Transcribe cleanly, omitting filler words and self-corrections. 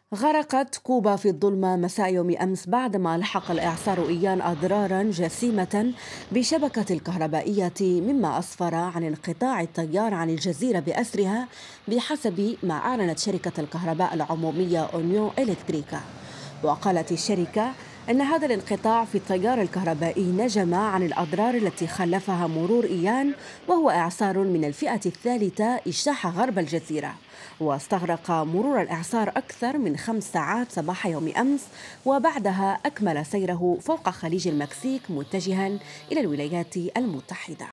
غرقت كوبا في الظلمة مساء يوم أمس بعدما لحق الإعصار إيان أضراراً جسيمة بشبكة الكهربائية، مما أسفر عن انقطاع التيار عن الجزيرة بأسرها بحسب ما أعلنت شركة الكهرباء العمومية أونيو إلكتريكا. وقالت الشركة أن هذا الانقطاع في التيار الكهربائي نجم عن الأضرار التي خلفها مرور إيان، وهو إعصار من الفئة الثالثة اجتاح غرب الجزيرة، واستغرق مرور الإعصار أكثر من 5 ساعات صباح يوم أمس، وبعدها أكمل سيره فوق خليج المكسيك متجها إلى الولايات المتحدة.